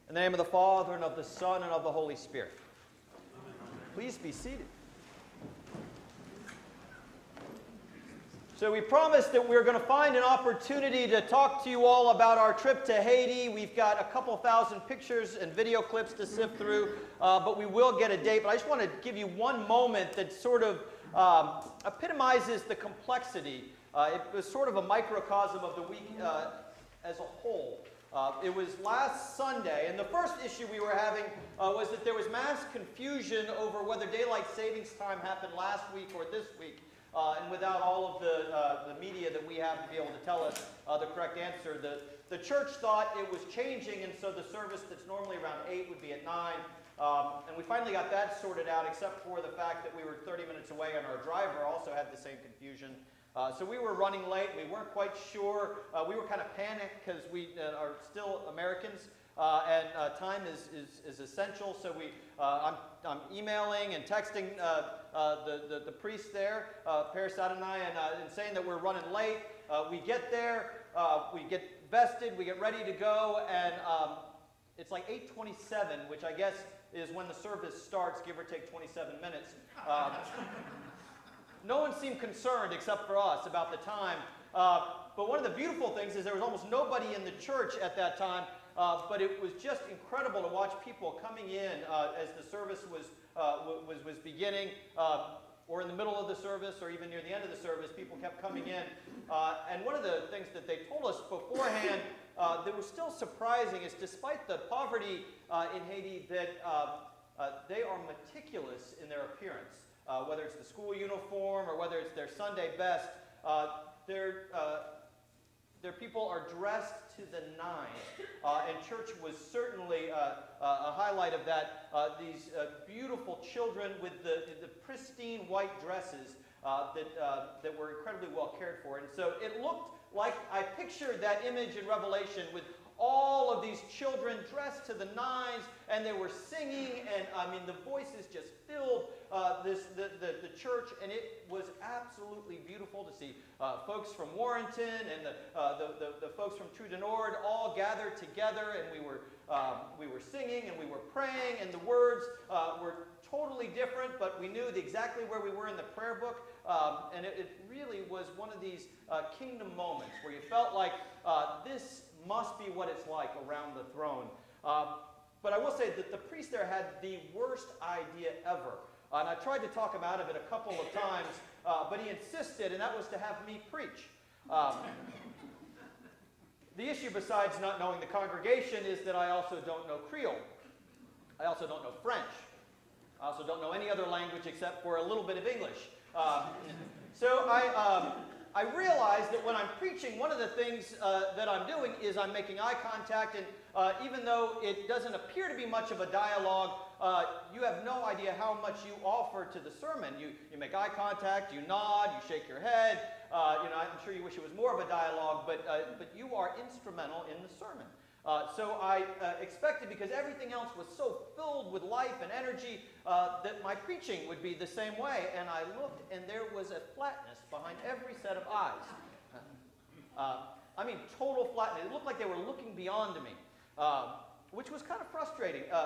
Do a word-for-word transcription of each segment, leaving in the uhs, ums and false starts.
In the name of the Father, and of the Son, and of the Holy Spirit. Please be seated. So we promised that we we're going to find an opportunity to talk to you all about our trip to Haiti. We've got a couple thousand pictures and video clips to sift through, uh, but we will get a date. But I just want to give you one moment that sort of um, epitomizes the complexity. Uh, it was sort of a microcosm of the week uh, as a whole. Uh, it was last Sunday, and the first issue we were having uh, was that there was mass confusion over whether daylight savings time happened last week or this week. Uh, and without all of the, uh, the media that we have to be able to tell us uh, the correct answer, the, the church thought it was changing, and so the service that's normally around eight would be at nine. Um, and we finally got that sorted out, except for the fact that we were thirty minutes away, and our driver also had the same confusion. Uh, so we were running late. We weren't quite sure. Uh, we were kind of panicked because we uh, are still Americans, uh, and uh, time is, is, is essential. So we, uh, I'm, I'm emailing and texting uh, uh, the, the, the priest there, uh, Paris Adonai, and, uh, and saying that we're running late. Uh, we get there. Uh, we get vested. We get ready to go, and um, it's like eight twenty-seven, which I guess is when the service starts, give or take twenty-seven minutes. Um, No one seemed concerned except for us about the time. Uh, but one of the beautiful things is there was almost nobody in the church at that time, uh, but it was just incredible to watch people coming in uh, as the service was, uh, was, was beginning, uh, or in the middle of the service, or even near the end of the service. People kept coming in. Uh, and one of the things that they told us beforehand uh, that was still surprising is despite the poverty uh, in Haiti, that uh, uh, they are meticulous in their appearance. Uh, whether it's the school uniform or whether it's their Sunday best, uh, their, uh, their people are dressed to the nines. Uh, and church was certainly uh, uh, a highlight of that. Uh, these uh, beautiful children with the, the pristine white dresses uh, that, uh, that were incredibly well cared for. And so it looked like I pictured that image in Revelation with all of these children dressed to the nines, and they were singing, and I mean the voices just filled uh, this the, the, the church, and it was absolutely beautiful to see uh, folks from Warrenton and the, uh, the, the, the folks from Trou du Nord all gathered together, and we were, um, we were singing, and we were praying, and the words uh, were totally different, but we knew exactly where we were in the prayer book, um, and it, it really was one of these uh, kingdom moments where you felt like uh, this must be what it's like around the throne. Um, but I will say that the priest there had the worst idea ever. Uh, and I tried to talk him out of it a couple of times, uh, but he insisted, and that was to have me preach. Um, the issue, besides not knowing the congregation, is that I also don't know Creole. I also don't know French. I also don't know any other language except for a little bit of English. Um, so I... Um, I realized that when I'm preaching, one of the things uh, that I'm doing is I'm making eye contact, and uh, even though it doesn't appear to be much of a dialogue, uh, you have no idea how much you offer to the sermon. You, you make eye contact, you nod, you shake your head. Uh, you know, I'm sure you wish it was more of a dialogue, but, uh, but you are instrumental in the sermon. Uh, so I uh, expected, because everything else was so filled with life and energy, uh, that my preaching would be the same way. And I looked, and there was a flatness behind every set of eyes. Uh, I mean, total flatness. It looked like they were looking beyond me, uh, which was kind of frustrating. Uh,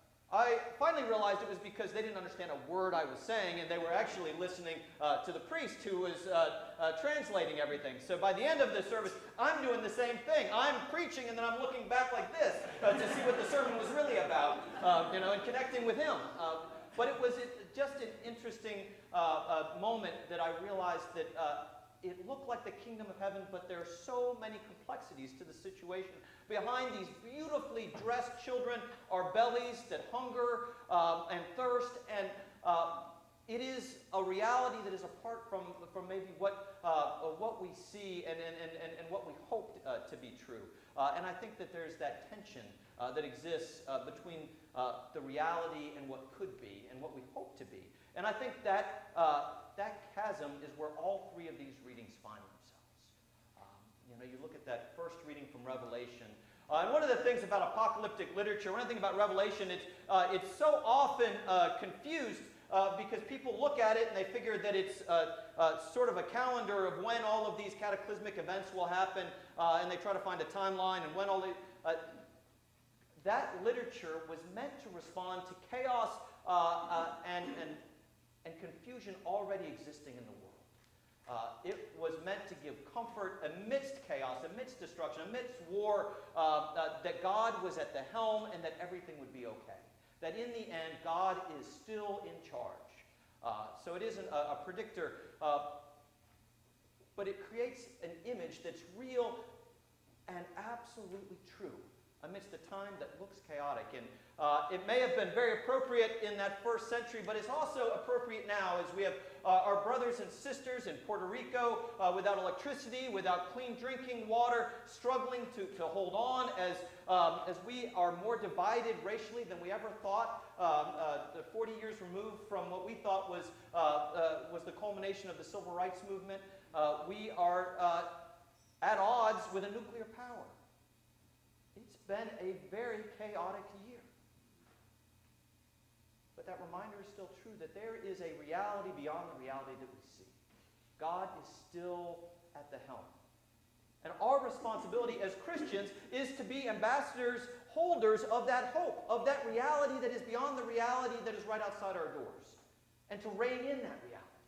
I finally realized it was because they didn't understand a word I was saying, and they were actually listening uh, to the priest who was uh, uh, translating everything. So by the end of the service, I'm doing the same thing. I'm preaching, and then I'm looking back like this uh, to see what the sermon was really about, uh, you know, and connecting with him. Uh, but it was it, just an interesting uh, uh, moment that I realized that uh, it looked like the kingdom of heaven, but there are so many complexities to the situation. Behind these beautifully dressed children are bellies that hunger um, and thirst, and uh, it is a reality that is apart from, from maybe what, uh, what we see and, and, and, and what we hoped uh, to be true. Uh, and I think that there's that tension uh, that exists uh, between uh, the reality and what could be and what we hope to be. And I think that, uh, that chasm is where all three of these readings find themselves. Um, you know, you look at that first reading from Revelation, uh, and one of the things about apocalyptic literature, one of the things about Revelation, it's, uh, it's so often uh, confused uh, because people look at it and they figure that it's uh, uh, sort of a calendar of when all of these cataclysmic events will happen, uh, and they try to find a timeline and when all the... Uh, that literature was meant to respond to chaos uh, uh, and, and, and confusion already existing in the world. Uh, it was meant to give comfort amidst chaos, amidst destruction, amidst war, uh, uh, that God was at the helm and that everything would be okay. That in the end, God is still in charge. Uh, so it isn't a, a predictor, uh, but it creates an image that's real and absolutely true amidst a time that looks chaotic. And uh, it may have been very appropriate in that first century, but it's also appropriate now as we have uh, our brothers and sisters in Puerto Rico uh, without electricity, without clean drinking water, struggling to, to hold on as, um, as we are more divided racially than we ever thought, um, uh, forty years removed from what we thought was, uh, uh, was the culmination of the civil rights movement. Uh, we are uh, at odds with a nuclear power. It's been a very chaotic year. But that reminder is still true that there is a reality beyond the reality that we see. God is still at the helm. And our responsibility as Christians is to be ambassadors, holders of that hope, of that reality that is beyond the reality that is right outside our doors, and to reign in that reality.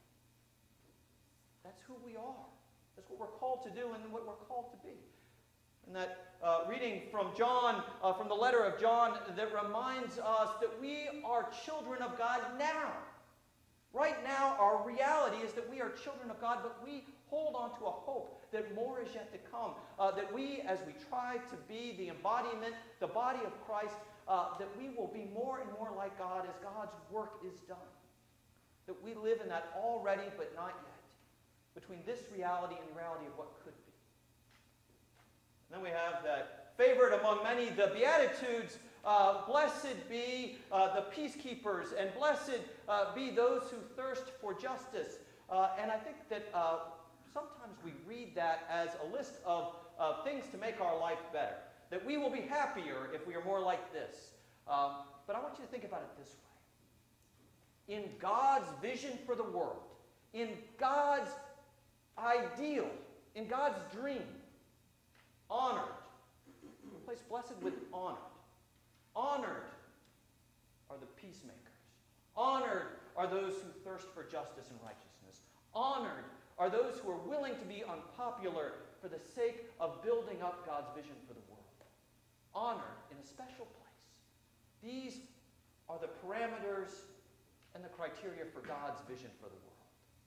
That's who we are. That's what we're called to do and what we're called to be. And that uh, reading from John, uh, from the letter of John, that reminds us that we are children of God now. Right now, our reality is that we are children of God, but we hold on to a hope that more is yet to come. Uh, that we, as we try to be the embodiment, the body of Christ, uh, that we will be more and more like God as God's work is done. That we live in that already, but not yet, between this reality and the reality of what could be. Then we have that favorite among many, the Beatitudes. Uh, blessed be uh, the peacekeepers, and blessed uh, be those who thirst for justice. Uh, and I think that uh, sometimes we read that as a list of uh, things to make our life better. That we will be happier if we are more like this. Um, but I want you to think about it this way. In God's vision for the world, in God's ideal, in God's dream, honored. Replace blessed with honored. Honored are the peacemakers. Honored are those who thirst for justice and righteousness. Honored are those who are willing to be unpopular for the sake of building up God's vision for the world. Honored in a special place. These are the parameters and the criteria for God's vision for the world.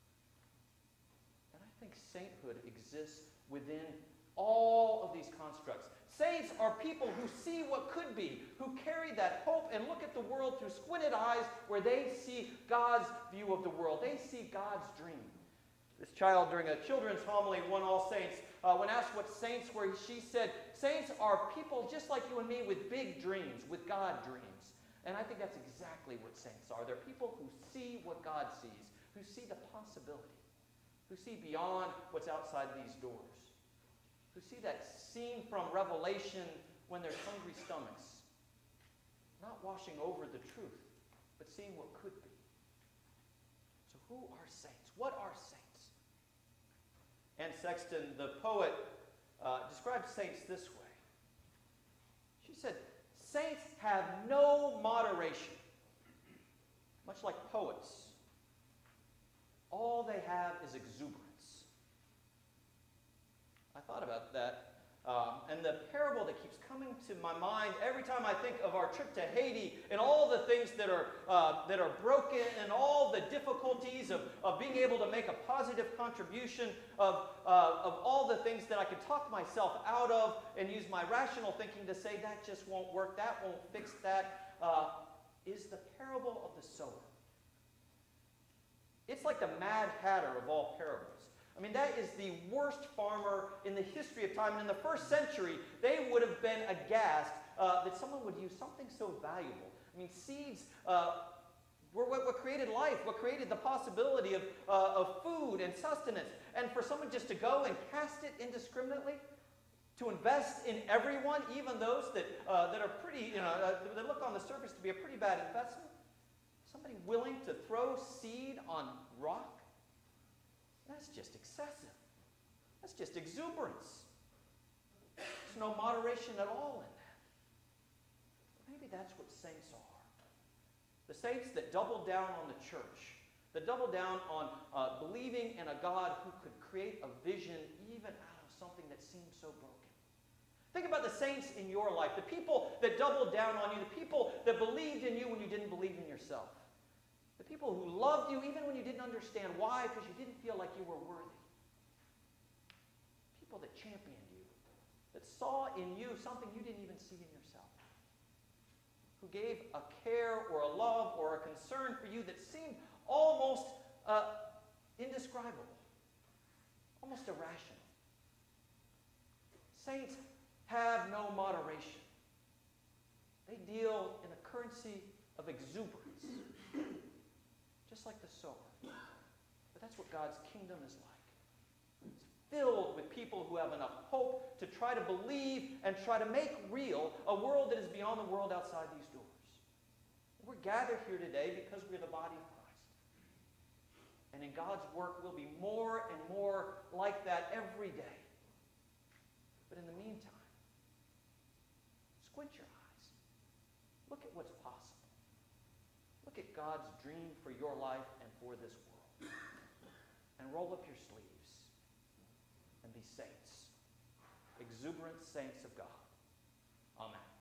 And I think sainthood exists within all of these constructs. Saints are people who see what could be, who carry that hope and look at the world through squinted eyes where they see God's view of the world. They see God's dream. This child, during a children's homily, one All Saints, uh, when asked what saints were, she said, saints are people just like you and me with big dreams, with God dreams. And I think that's exactly what saints are. They're people who see what God sees, who see the possibility, who see beyond what's outside these doors. Who see that scene from Revelation when there's hungry stomachs, not washing over the truth, but seeing what could be. So who are saints? What are saints? Anne Sexton, the poet, uh, described saints this way. She said, saints have no moderation, much like poets. All they have is exuberance. I thought about that. Um, and the parable that keeps coming to my mind every time I think of our trip to Haiti and all the things that are, uh, that are broken and all the difficulties of, of being able to make a positive contribution, of, uh, of all the things that I could talk myself out of and use my rational thinking to say that just won't work, that won't fix that, uh, is the parable of the sower. It's like the Mad Hatter of all parables. I mean, that is the worst farmer in the history of time. And in the first century, they would have been aghast uh, that someone would use something so valuable. I mean, seeds uh, were what, what created life, what created the possibility of, uh, of food and sustenance. And for someone just to go and cast it indiscriminately, to invest in everyone, even those that, uh, that are pretty, you know, uh, that look on the surface to be a pretty bad investment, somebody willing to throw seed on rock, that's just excessive. That's just exuberance. There's no moderation at all in that's what saints are. The saints that double down on the church, that double down on uh, believing in a God who could create a vision even out of something that seems so broken. Think about the saints in your life, the people that doubled down on you, the people that believed in you when you didn't believe in yourself. The people who loved you even when you didn't understand why, because you didn't feel like you were worthy. People that championed you, that saw in you something you didn't even see in yourself. Who gave a care or a love or a concern for you that seemed almost uh, indescribable, almost irrational. Saints have no moderation. They deal in a currency of exuberance, just like the sower. But that's what God's kingdom is like. It's filled with people who have enough hope to try to believe and try to make real a world that is beyond the world outside these doors. We're gathered here today because we're the body of Christ. And in God's work, we'll be more and more like that every day. But in the meantime, squint your eyes. Look at what's possible. Look at God's dream for your life and for this world. And roll up your sleeves and be saints. Exuberant saints of God. Amen.